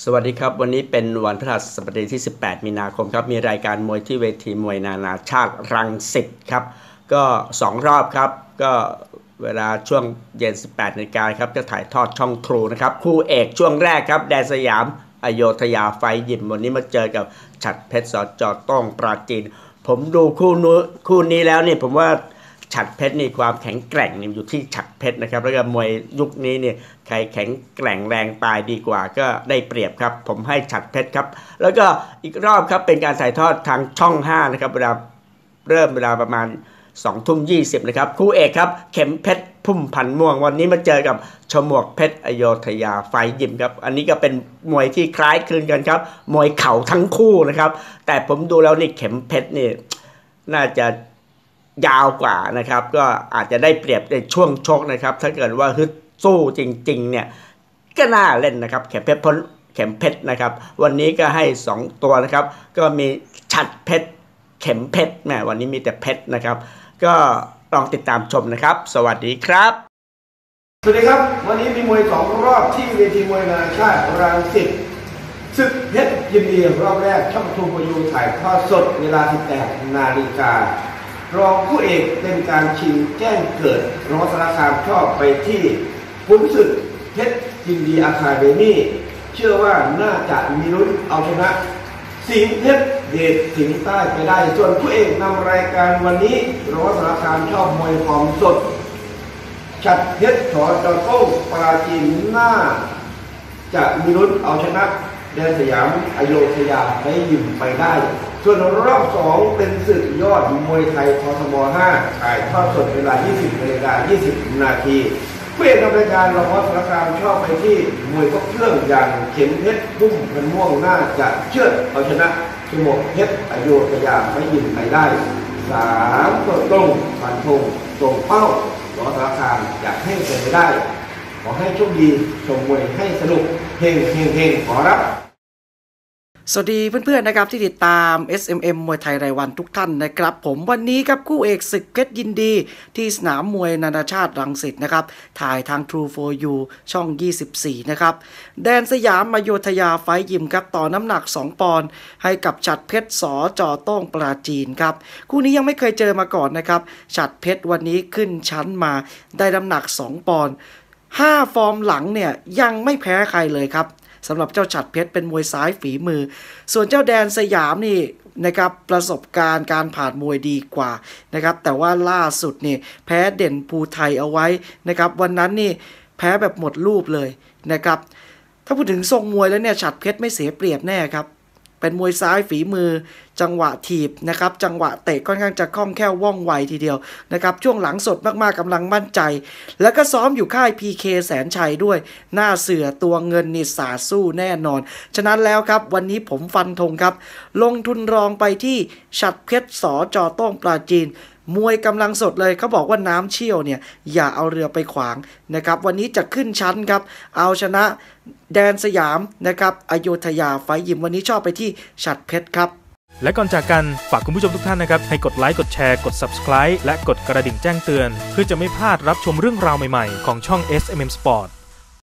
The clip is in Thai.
สวัสดีครับวันนี้เป็นวันพฤหัสบดีที่18มีนาคมครับมีรายการมวยที่เวทีมวยนานาชาติรังสิตครับก็2รอบครับก็เวลาช่วงเย็น 18 นาฬิกาครับจะถ่ายทอดช่องทรูนะครับคู่เอกช่วงแรกครับแดนสยามอโยธยาไฟยิมวันนี้มาเจอกับฉัตรเพชรสจ.ต้องปราจีนผมดูคู่นี้แล้วเนี่ยผมว่าฉัตรเพชรนี่ความแข็งแกร่งนี่อยู่ที่ฉัตรเพชรนะครับแล้วก็มวยยุคนี้เนี่ยใครแข็งแกร่งแรงปลายดีกว่าก็ได้เปรียบครับผมให้ฉัตรเพชรครับแล้วก็อีกรอบครับเป็นการถ่ายทอดทางช่อง5นะครับเวลาประมาณ20:20นะครับคู่เอกครับเข็มเพชรพุ่มพันม่วงวันนี้มาเจอกับฉมวกเพชรอโยธยาไฟยิมครับอันนี้ก็เป็นมวยที่คล้ายคลึงกันครับมวยเข่าทั้งคู่นะครับแต่ผมดูแล้วนี่เข็มเพชรนี่น่าจะยาวกว่านะครับก็อาจจะได้เปรียบในช่วงชกนะครับถ้าเกิดว่าฮึดสู้จริงๆเนี่ยก็น่าเล่นนะครับเข็มเพชรนะครับวันนี้ก็ให้2ตัวนะครับก็มีฉัตรเพชรเข็มเพชรแหมวันนี้มีแต่เพชรนะครับก็ลองติดตามชมนะครับสวัสดีครับสวัสดีครับวันนี้มีมวย2รอบที่เวทีมวยนานาชาติรังสิตศึกเพชรยินดีรอบแรกช่องทูบยูถ่ายทอดสดเวลา 18 นาฬิการองผู้เอกเป็นการชิงแจ้งเกิดรองสารคามชอบไปที่ขุนศึกเพชรยินดีอาคาเดมี่เชื่อว่าน่าจะมีลุ้นเอาชนะสิงห์เพชรเดชสิงห์ใต้ไปได้ส่วนผู้เอกนำรายการวันนี้รองสารคามชอบมวยฟอร์มสดฉัตรเพชรสจ.ต้องปราจีนน่าจะมีลุ้นเอาชนะแดนสยามอโยธยาให้ยิมไปได้ส่วนรอบ2เป็นศึกยอดมวยไทยททม5ถ่ายทอดสดเวลา 20:20 นาทีผู้เอกนำรายการรองสารคามชอบไปที่มวยครบเครื่องอย่างเข็มเพชรพุ่มพันม่วงน่าจะเชื่อเอาชนะฉมวกเพชรอโยธยาให้ยิมไปได้3ตัวตรงฟันธงตรงเป้ารองสารคามอยากให้เป็นไปได้ขอให้โชคดีชมมวยให้สนุกเฮงขอรับสวัสดีเพื่อนๆนะครับที่ติดตาม SMM มวยไทยรายวันทุกท่านนะครับผมวันนี้ครับคู่เอกศึกเพชรยินดีที่สนามมวยนานาชาติรังสิตนะครับถ่ายทาง True for You ช่อง24นะครับแดนสยามอโยธยาไฟยิมครับต่อน้ำหนัก2ปอนด์ให้กับฉัตรเพชรสจ.ต้องปราจีนครับคู่นี้ยังไม่เคยเจอมาก่อนนะครับฉัตรเพชรวันนี้ขึ้นชั้นมาได้น้ำหนัก2ปอนด์5ฟอร์มหลังเนี่ยยังไม่แพ้ใครเลยครับสำหรับเจ้าฉัตรเพชรเป็นมวยซ้ายฝีมือส่วนเจ้าแดนสยามนี่นะครับประสบการณ์การผ่านมวยดีกว่านะครับแต่ว่าล่าสุดนี่แพ้เด่นภูไทยเอาไว้นะครับวันนั้นนี่แพ้แบบหมดรูปเลยนะครับถ้าพูดถึงทรงมวยแล้วเนี่ยฉัตรเพชรไม่เสียเปรียบแน่ครับเป็นมวยซ้ายฝีมือจังหวะถีบนะครับจังหวะเตะค่อนข้างจะคล่องแคล่วว่องไวทีเดียวนะครับช่วงหลังสดมากๆกำลังมั่นใจแล้วก็ซ้อมอยู่ค่าย PK แสนชัยด้วยหน้าเสือตัวเงินนี่สาสู้แน่นอนฉะนั้นแล้วครับวันนี้ผมฟันธงครับลงทุนรองไปที่ฉัตรเพชรสจ.ต้องปราจีนมวยกำลังสดเลยเขาบอกว่าน้ำเชี่ยวเนี่ยอย่าเอาเรือไปขวางนะครับวันนี้จะขึ้นชั้นครับเอาชนะแดนสยามนะครับอโยธยาไฟยิมวันนี้ชอบไปที่ฉัตรเพชรครับและก่อนจากกันฝากคุณผู้ชมทุกท่านนะครับให้กดไลค์กดแชร์กด Subscribe และกดกระดิ่งแจ้งเตือนเพื่อจะไม่พลาดรับชมเรื่องราวใหม่ๆของช่อง SMM Sport